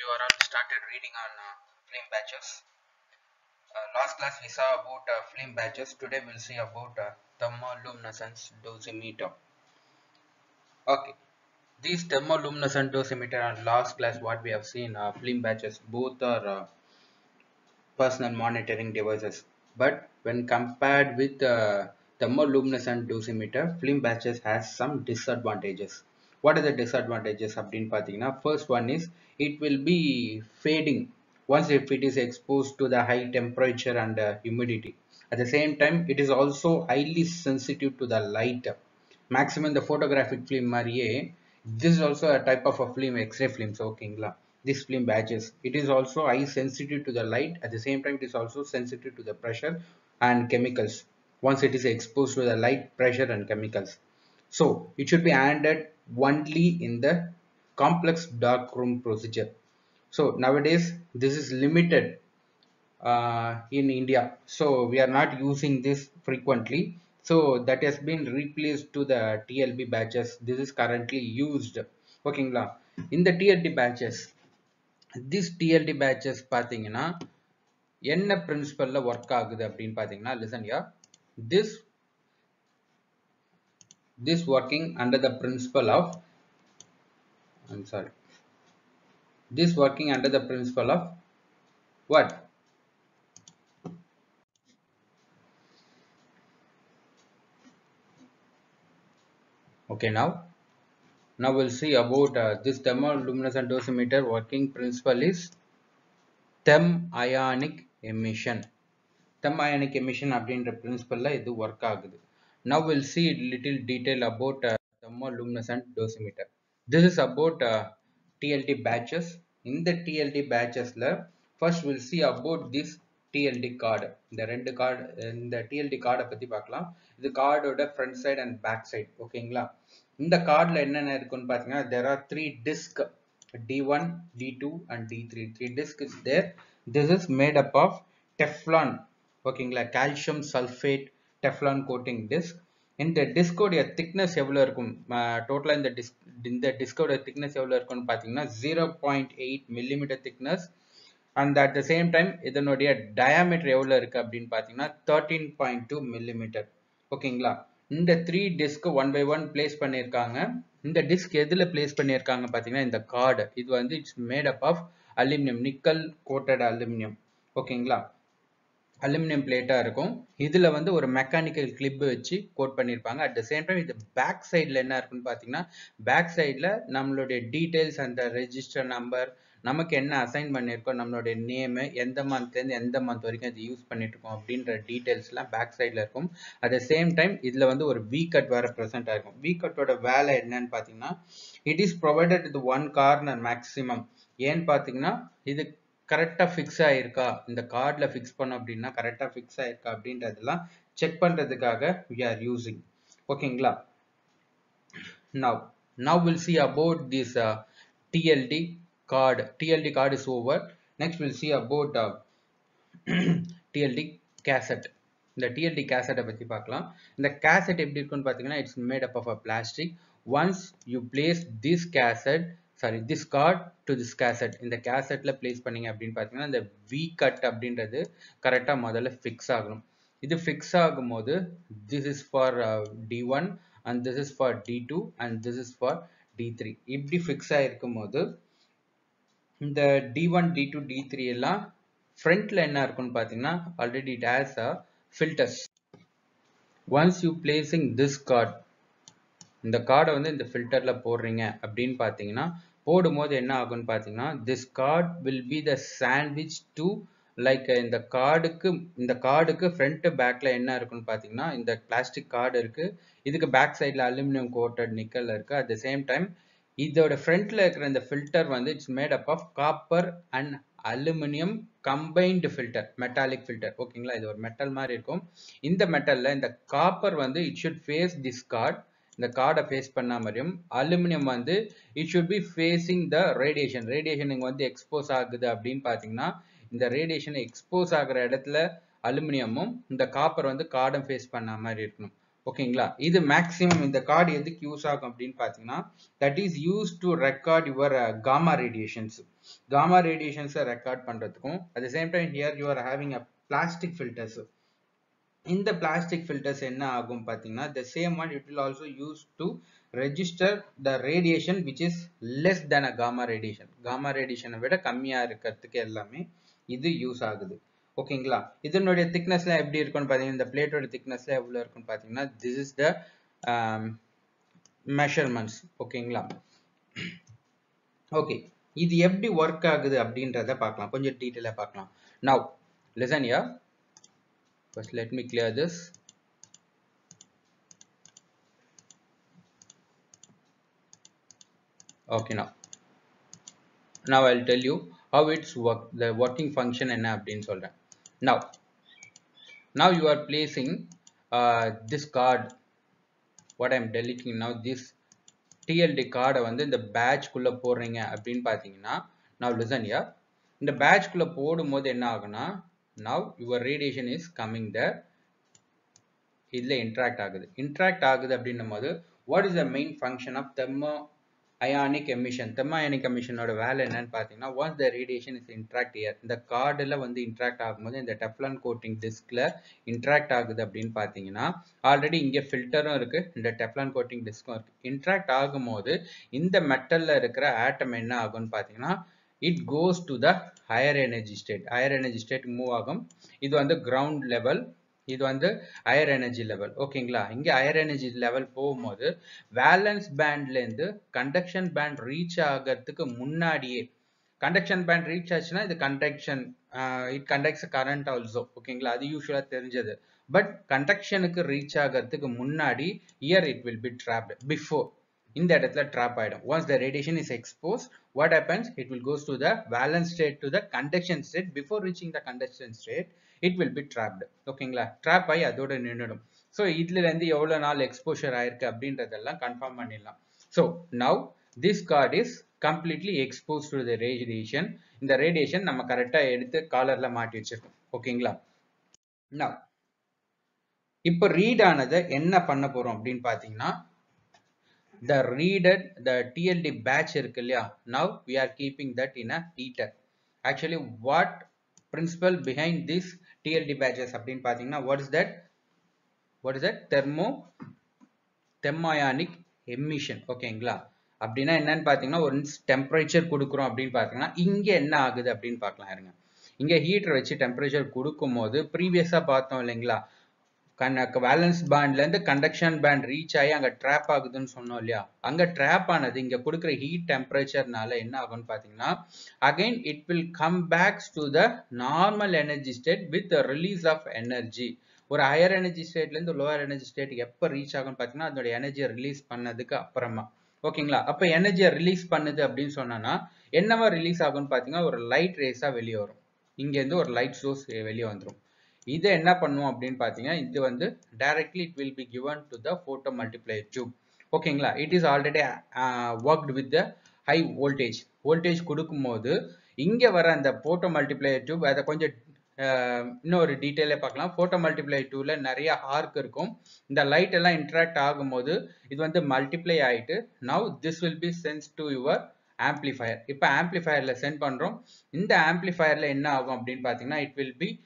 you are all started reading on flame batches. Last class we saw about flame batches. Today we'll see about thermoluminescence dosimeter. Okay, these thermoluminescent dosimeter and last class what we have seen flame batches both are personal monitoring devices. But when compared with thermoluminescent dosimeter, flame batches has some disadvantages. What are the disadvantages? First one is it will be fading once if it is exposed to the high temperature and humidity. At the same time, it is also highly sensitive to the light. Maximum the photographic film mariye, this is also a type of a film, X-ray films. Okay, this film batches, it is also high sensitive to the light. At the same time, it is also sensitive to the pressure and chemicals once it is exposed to the light, pressure and chemicals. So it should be handled only in the complex dark room procedure. So nowadays this is limited in India, so we are not using this frequently. So that has been replaced to the TLB batches. This is currently used. Okay, in the TLD batches, this TLD batches பாத்தீங்கன்னா என்ன பிரின்சிபல்ல work ஆகுது அப்படின்னு பாத்தீங்கன்னா, listen here, this working under the principle of, I'm sorry, this working under the principle of what? Okay, now we'll see about this thermoluminescent dosimeter. Working principle is therm ionic emission. Therm ionic emission அப்படின்ற principle இது work ஆகுது. Now we'll see little detail about thermoluminescent dosimeter. This is about TLD batches. In the TLD batches first we'll see about this TLD card. இந்த card, இந்த TLD card பத்தி பார்க்கலாம். இது card ஓட front side and back side. ஓகேங்களா? இந்த கார்டில் என்னென்ன இருக்குன்னு பார்த்தீங்கன்னா, there are 3 disc, D1, D2 and D3. 3 disc is there. This is made up of Teflon. ஓகேங்களா, calcium sulfate Teflon coating disc. இந்த டிஸ்கோடைய திக்னஸ் எவ்வளோ இருக்கும்? டோட்டலாக இந்த டிஸ்கோட திக்னஸ் எவ்வளோ இருக்குன்னு பார்த்தீங்கன்னா 0.8 millimeter thickness. And at the same time இதனுடைய டயாமீட்டர் எவ்வளோ இருக்குது அப்படின்னு பார்த்தீங்கன்னா 13.2 millimeter. ஓகேங்களா, இந்த 3 disk one by one place பண்ணியிருக்காங்க. இந்த டிஸ்க் எதில் பிளேஸ் பண்ணியிருக்காங்க பார்த்தீங்கன்னா, இந்த கார்டு இது வந்து it's made up of aluminium, nickel coated aluminium. ஓகேங்களா, அலுமினியம் பிளேட்டாக இருக்கும். இதில் வந்து ஒரு மெக்கானிக்கல் கிளிப் வச்சு கோட் பண்ணியிருப்பாங்க. அட் த சேம் டைம் இது பேக் சைடில் என்ன இருக்குன்னு பார்த்தீங்கன்னா, பேக் சைடில் நம்மளுடைய டீட்டெயில்ஸ், அந்த ரெஜிஸ்டர் நம்பர், நமக்கு என்ன அசைன் பண்ணியிருக்கோம், நம்மளுடைய நேமு, எந்த மந்த்லேருந்து எந்த மந்த் வரைக்கும் இது யூஸ் பண்ணிட்டு இருக்கோம் அப்படின்ற டீட்டெயில்ஸ்லாம் பேக் சைடில் இருக்கும். அட் த சேம் டைம் இதில் வந்து ஒரு வி கட் வேறு ப்ரெசென்ட் ஆகிருக்கும். வி கட்டோட வேலை என்னன்னு பார்த்தீங்கன்னா, it is provided with 1 corner maximum. ஏன்னு பார்த்தீங்கன்னா, இது கரெக்டாக ஃபிக்ஸ் ஆகிருக்கா, இந்த கார்டில் ஃபிக்ஸ் பண்ணோம் அப்படின்னா கரெக்டாக ஃபிக்ஸ் ஆகிருக்கா அப்படின்றதெல்லாம் செக் பண்ணுறதுக்காக we are using. ஓகேங்களா, now we'll see about this TLD card. TLD card is over. Next we'll see about TLD cassette. இந்த TLD cassette பற்றி பார்க்கலாம். இந்த cassette எப்படி இருக்குன்னு பார்த்தீங்கன்னா, it's made up of a plastic. Once you place this cassette, this card to this cassette, இந்த cassette place பண்ணீங்க அப்படின்னு பார்த்தீங்கன்னா, இந்த V cut அப்படின்றது கரெக்டாக முதல்ல ஃபிக்ஸ் ஆகணும். இது ஃபிக்ஸ் ஆகும்போது this is for D1 and this is for D2 and this is for D3. இப்படி ஃபிக்ஸ் ஆகிருக்கும் போது இந்த D1, D2, D3 எல்லாம் ஃப்ரண்ட்ல என்ன இருக்குன்னு பார்த்தீங்கன்னா, already it has a filters. Once you placing this card, இந்த கார்டை வந்து இந்த ஃபில்டரில் போடுறீங்க அப்படின்னு பார்த்தீங்கன்னா, போடும்போது என்ன ஆகுன்னு பார்த்தீங்கன்னா, this card will be the sandwiched like இந்த கார்டுக்கு ஃப்ரண்ட் பேக்கில் என்ன இருக்குன்னு பார்த்தீங்கன்னா, இந்த பிளாஸ்டிக் கார்டு இருக்குது. இதுக்கு பேக் சைடில் அலுமினியம் கோட்டட் நிக்கல் இருக்குது. அட் த சேம் டைம் இதோட ஃப்ரண்ட்டில் இருக்கிற இந்த ஃபில்டர் வந்து it's made up of copper and aluminium combined filter, metallic filter. ஓகேங்களா, இது ஒரு மெட்டல் மாதிரி இருக்கும். இந்த மெட்டலில் இந்த காப்பர் வந்து it should face this card, இந்த கார்டை ஃபேஸ் பண்ண மாதிரியும், அலுமினியம் வந்து it should be facing the radiation. Radiation இங்கே வந்து எக்ஸ்போஸ் ஆகுது அப்படின்னு பார்த்தீங்கன்னா, இந்த ரேடியேஷன் எக்ஸ்போஸ் ஆகிற இடத்துல அலுமினியமும் இந்த காப்பர் வந்து கார்டும் ஃபேஸ் பண்ண மாதிரி இருக்கணும். ஓகேங்களா. இது மேக்ஸிமம் இந்த கார்டு எதுக்கு யூஸ் ஆகும் அப்படின்னு பார்த்தீங்கன்னா, that is use to record your gamma radiations. Gamma ரேடியேஷன்ஸை ரெக்கார்ட் பண்ணுறதுக்கும், at the same time here you are having a plastic filters. இந்த பிளாஸ்டிக் ஃபில்டர்ஸ் என்ன ஆகும் பார்த்தீங்கன்னா, the same one it will also use to register the radiation which is less than a gamma radiation. gamma radiation விட கம்மியா இருக்கிறதுக்கு எல்லாமே இது use ஆகுது. ஓகேங்களா. இதனுடைய திக்னஸ்ல எப்படி இருக்குன்னு பார்த்தீங்கன்னா, இந்த பிளேட்டோட திக்னஸ்ல எவ்வளவு இருக்குன்னு பார்த்தீங்கன்னா, this is the measurements. ஓகேங்களா. ஓகே, இது எப்படி ஒர்க் ஆகுது அப்படின்றத பார்க்கலாம், கொஞ்சம் டீட்டெயிலா பார்க்கலாம். now listen here. First let me clear this. Okay, now I'll tell you how it's work, the working function enna appdin solren. Now you are placing this card, what I am deleting now, this TLD card வந்து இந்த batch குள்ள போடுறீங்க அப்படினு பாத்தீங்கன்னா, now listen here. இந்த batch குள்ள போடும்போது என்ன ஆகும்னா, now your radiation is coming there. இதுல interact ஆகுது அப்படின்னும்போது, what is the main function of thermo-ionic emission? thermo-ionic emission ஓட வேலை என்னன்னு பார்த்தீங்கன்னா, once the radiation is interact here, இந்த கார்டுல வந்து interact ஆகும்போது இந்த டெஃப்லான் கோட்டிங் டிஸ்க்ல interact ஆகுது அப்படின்னு பார்த்தீங்கன்னா, ஆல்ரெடி இங்க ஃபில்டரும் இருக்கு, இந்த டெஃப்லான் கோட்டிங் டிஸ்கும் இருக்கு. interact ஆகும்போது இந்த மெட்டல்ல இருக்கிற ஆட்டம் என்ன ஆகும்னு பார்த்தீங்கன்னா, it goes to the higher energy state move ஆகும். இது வந்து கிரவுண்ட் லெவல், இது வந்து ஹையர் எனர்ஜி லெவல். ஓகேங்களா. இங்க ஹையர் எனர்ஜி லெவல் போகும்போது வேலன்ஸ் பேண்ட்ல இருந்து கண்டக்ஷன் பேண்ட் ரீச் ஆகிறதுக்கு முன்னாடியே, கண்டக்ஷன் பேண்ட் ரீச் ஆச்சுன்னா இது conduction, it conducts current also. ஓகேங்களா, அது யூஸ்வலா தெரிஞ்சது. பட் கண்டக்ஷனுக்கு ரீச் ஆகிறதுக்கு முன்னாடி here it will be trapped before, இந்த இடத்துல ட்ராப் ஆயிடும். once the radiation is exposed, what happens, it will goes to the valence state to the conduction state. before reaching the conduction state it will be trapped. ஓகேங்களா, trap ஆகி அதோட நின்னுடும். So இதுல இருந்து எவ்வளவு நாள் எக்ஸ்போஷர் ஆயிருக்கு அப்படின்றதெல்லாம் கன்ஃபார்ம் பண்ணிடலாம். So now this card is completely exposed to the radiation. இந்த ரேடியேஷன் நம்ம கரெக்டா எடுத்து காலர்ல மாட்டி வச்சிருக்கோம். ஓகேங்களா. now இப்போ ரீட் ஆனதை என்ன பண்ண போறோம் அப்படின்னு பாத்தீங்கன்னா, the reader, the TLD batch இருக்கு இல்லையா, now we are keeping that in a heater. actually what principle behind this TLD batches அப்படின்னு பாத்தீங்கன்னா, what is that thermo-ionic emission. ஓகேங்களா. அப்படின்னா என்னன்னு பாத்தீங்கன்னா, ஒரு டெம்பரேச்சர் கொடுக்குறோம் அப்படின்னு பாத்தீங்கன்னா, இங்க என்ன ஆகுது அப்படின்னு பார்க்கலாம். இருங்க, இங்க ஹீட்டர் வச்சு டெம்பரேச்சர் கொடுக்கும் போது ப்ரீவியஸா பார்த்தோம் இல்லைங்களா, வேலன்ஸ் பேண்ட்ல இருந்து கண்டக்ஷன் பேண்ட் ரீச் ஆகி அங்க ட்ராப் ஆகுதுன்னு சொன்னோம் இல்லையா, அங்க ட்ராப் ஆனது இங்க கொடுக்குற ஹீட் டெம்பரேச்சர்னால என்ன ஆகும்னு பாத்தீங்கன்னா, again it will come backs to the normal energy state with release of energy. ஒரு ஹையர் எனர்ஜி ஸ்டேட்ல இருந்து லோவர் எனர்ஜி ஸ்டேட் எப்ப ரீச் ஆகும்னு பாத்தீங்கன்னா, அதோட எனர்ஜியை ரிலீஸ் பண்ணதுக்கு அப்புறமா. ஓகேங்களா. அப்ப எனர்ஜியை ரிலீஸ் பண்ணுது அப்படின்னு சொன்னா என்னவா ரிலீஸ் ஆகும்னு பாத்தீங்கன்னா, ஒரு லைட் ரேஸா வெளியே வரும். இங்க இருந்து ஒரு லைட் சோர்ஸ் வெளியே வந்துடும். இதை என்ன பண்ணுவோம் அப்படின்னு பாத்தீங்கன்னா, இது வந்து directly it will be given to the photo multiplier tube. ஓகேங்களா. it is already worked with the high voltage கொடுக்கும் போது இங்க வர அந்த photo multiplier tube, அதை கொஞ்சம் இன்னொரு டீட்டெயிலே பார்க்கலாம். photo multiplier tube ல நிறைய ஆர்க் இருக்கும். இந்த லைட் எல்லாம் இன்டராக்ட் ஆகும்போது இது வந்து மல்டிப்ளை ஆயிட்டு now this will be sent to your amplifier. இப்போ ஆம்பிளிஃபயர்ல சென்ட் பண்றோம். இந்த ஆம்பிளிஃபயர்ல என்ன ஆகும் அப்படின்னு பாத்தீங்கன்னா, it will be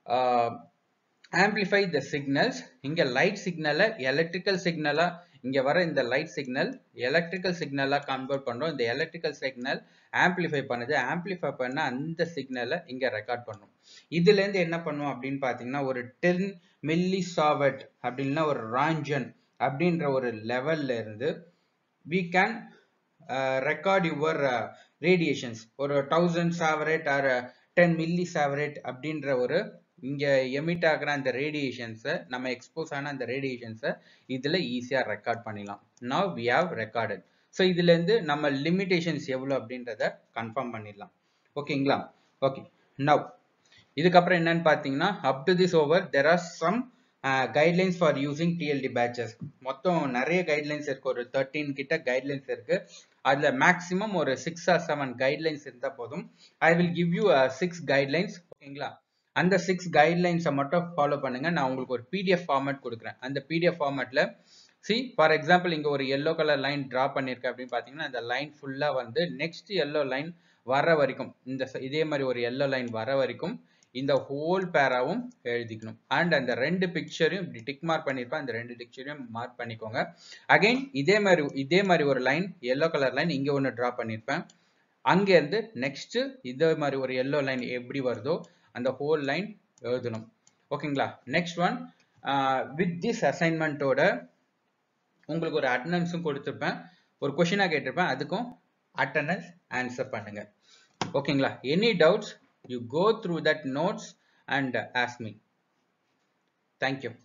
amplify the signals. இங்க லைட் சிக்னலை எலக்ட்ரிக்கல் சிக்னலா, இங்க வர இந்த லைட் சிக்னல் எலக்ட்ரிக்கல் சிக்னலா கன்வெர்ட் பண்றோம். இந்த எலக்ட்ரிக்கல் சிக்னல் ஆம்பிளிஃபை பண்ணுது. ஆம்பிளிஃபை பண்ண அந்த சிக்னலை இங்க ரெக்கார்ட் பண்ணும். இதுல இருந்து என்ன பண்ணும் அப்படின்னு பாத்தீங்கன்னா, ஒரு 10 மில்லிசாவர்ட் அப்படின்னா ஒரு ராஞ்சன் அப்படின்ற ஒரு லெவல்ல இருந்து we can record your radiations. ஒரு 1000 சாவரேட் or 10 மில்லிசாவரேட் அப்படின்ற ஒரு இங்க எமிட் ஆகிற அந்த ரேடியேஷன்ஸை, நம்ம எக்ஸ்போஸ் ஆன அந்த ரேடியேஷன்ஸை இதுல ஈஸியா ரெக்கார்ட் பண்ணிடலாம். now we have recorded. So இதுல இருந்து நம்ம லிமிடேஷன்ஸ் எவ்வளவு அப்படின்றத கன்ஃபார்ம் பண்ணிடலாம். ஓகேங்களா. ஓகே, now இதுக்கப்புறம் என்னன்னு பாத்தீங்கன்னா, up to this over there are some guidelines for using TLD batches. மொத்தம் நிறைய கைட்லைன்ஸ் இருக்கு, ஒரு 13 கிட்ட கைட்லைன்ஸ் இருக்கு. அதுல மேக்ஸிமம் ஒரு 6 or 7 கைட்லைன்ஸ் இருந்தா போதும். I will give you 6 guidelines. ஓகேங்களா. அந்த 6 கைட்லைன்ஸை மட்டும் ஃபாலோ பண்ணுங்க. நான் உங்களுக்கு ஒரு பிடிஎஃப் ஃபார்மேட் கொடுக்குறேன். அந்த பிடிஎஃப் ஃபார்மேட்ல ஃபார் எக்ஸாம்பிள் இங்க ஒரு எல்லோ கலர் லைன் டிரா பண்ணிருக்கேன் அப்படின்னு பாத்தீங்கன்னா, இந்த லைன் ஃபுல்லா வந்து நெக்ஸ்ட் எல்லோ லைன் வர வரைக்கும் இதே மாதிரி ஒரு எல்லோ லைன் வர வரைக்கும் இந்த ஹோல் பேராவும் எழுதிக்கணும். அண்ட் அந்த ரெண்டு பிக்சரையும் இப்படி டிக் மார்க் பண்ணிருப்பேன். அந்த ரெண்டு பிக்சரையும் மார்க் பண்ணிக்கோங்க. அகைன் இதே மாதிரி ஒரு லைன் எல்லோ கலர் லைன் இங்க ஒன்று டிரா பண்ணிருப்பேன். அங்க இருந்து நெக்ஸ்ட் இதே மாதிரி ஒரு எல்லோ லைன் எப்படி வருதோ அந்த ஹோல் லைன் எழுதணும். ஓகேங்களா? நெக்ஸ்ட் ஒன், வித் திஸ் அசைன்மெண்ட்டோட உங்களுக்கு ஒரு அட்டெண்டன்ஸும் கொடுத்துருப்பேன், ஒரு கொஸ்டினா கேட்டிருப்பேன், அதுக்கும் அட்டெண்டன்ஸ் ஆன்சர் பண்ணுங்க. ஓகேங்களா? Any doubts, you go through that notes and ask me. Thank you.